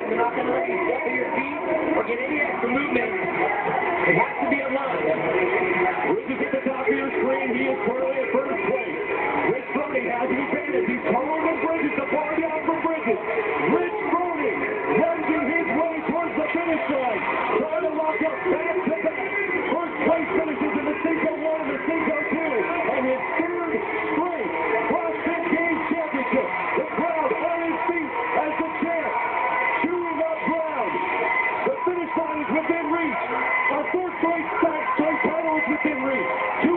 You're not going to let you step to your feet or get any extra movement. It has to be a line. Bridges at the top of your screen. He is currently at first place. Rich Froning has the advantage. He's taller than Bridges. The bar down for Bridges. Rich Froning winding his way towards the finish line. Trying to lock up back to back. First place finishes in the Cinco 1 and the Cinco 2. And his third straight CrossFit Games Championship. The crowd on his feet as the champ. Chewing up ground. The finish line is within reach. Our fourth place straight title is within reach.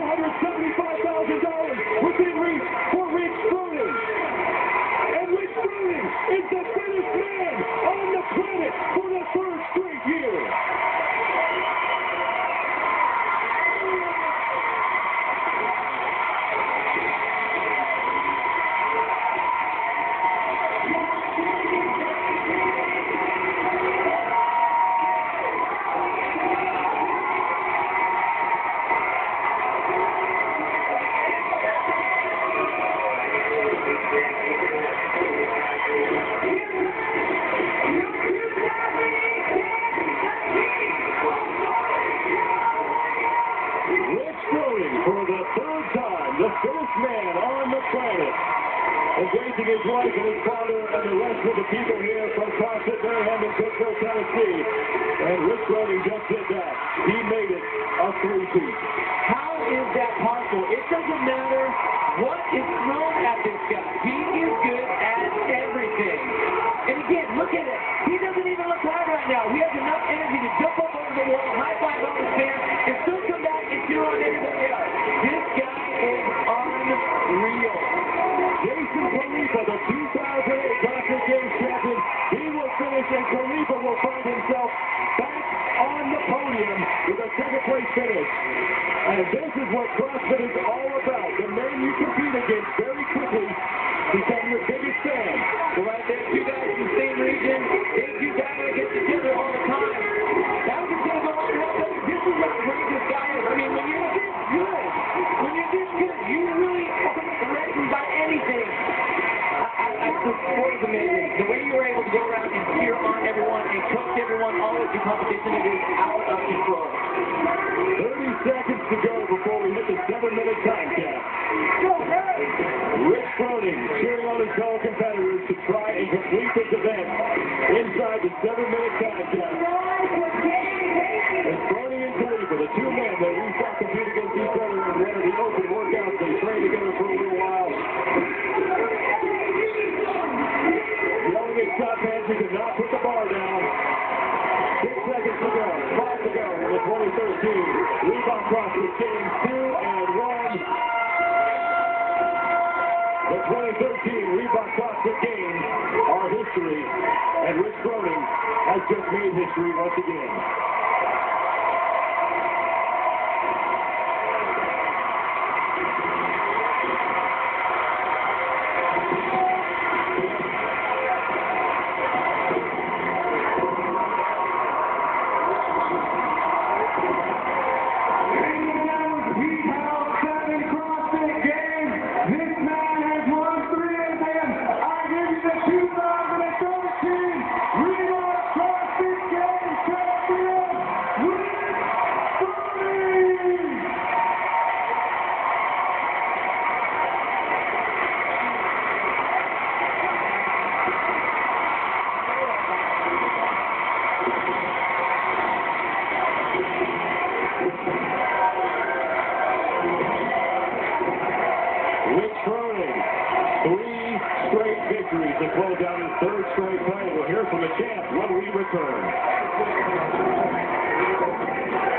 $275,000 within reach for Rich Froning. And Rich Froning is the fittest man on the planet for the third straight year. For the third time, the fittest man on the planet, embracing his wife and his father and the rest of the people here from CrossFit Maryland in Pittsburgh, Tennessee. And Rich Froning just did that. He made it a three-peat. How is that possible? It doesn't matter what is thrown at this guy. He is good at everything. And again, look at it. He doesn't even look tired right now. He has enough energy to jump up over the wall, high five on his fans, and still come back and cheer on everybody else. This guy is unreal. Jason Khalifa, the 2008 CrossFit Games champion, he will finish, and Khalifa will find himself back on the podium with a second-place finish. And this is what CrossFit is all about. The men you compete against very quickly become your biggest fan. So right there, two guys in the same region, they do battle against each other all the time. That was going to go on and on. This is what great this guy is. I mean, when you're this good, you really aren't threatened by anything. The sport is amazing. The way you were able to go around and cheer on everyone and coach everyone, all of your competition, it is out of control. 30 seconds to go before we hit the 7-minute time cap. Rich Froning cheering on his fellow competitors to try and complete this event inside the 7-minute time cap. And Froning and Khalifa, the two men that we saw compete against each other in one of the open workouts, they trained together for a little while. Yelling at Scott Manson to not put the bar down. 6 seconds to go, 5 to go in the 2013 Reebok CrossFit Games 2 and 1. The 2013 Reebok CrossFit Games are history, and Rich Froning has just made history once again. Rich Froning, 3 straight victories to close out his third straight title. We'll hear from the champ when we return.